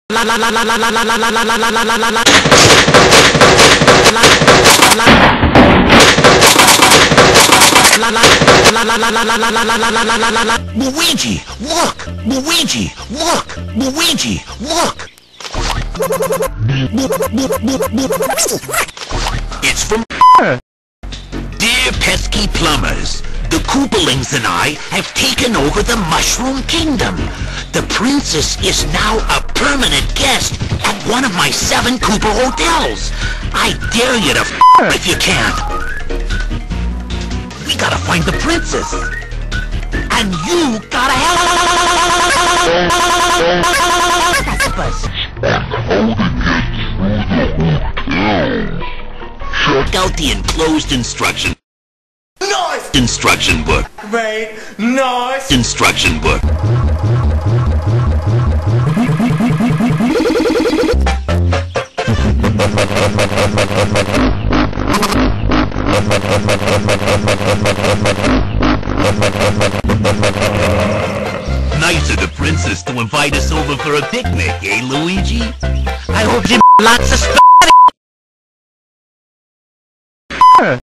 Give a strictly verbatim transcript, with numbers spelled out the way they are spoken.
Luigi, look! Luigi, look! Luigi, look! It's from Dear Pesky Plumbers, the Koopalings and I have taken over the Mushroom Kingdom. The princess is now a permanent guest at one of my seven Koopa hotels. I dare you to f*** if you can. We gotta find the princess. And you gotta help us. Check out the enclosed instruction. Nice! Instruction book. Great. Nice! Instruction book. Nice of the princess to invite us over for a picnic, eh, Luigi? I hope you lots of stuff.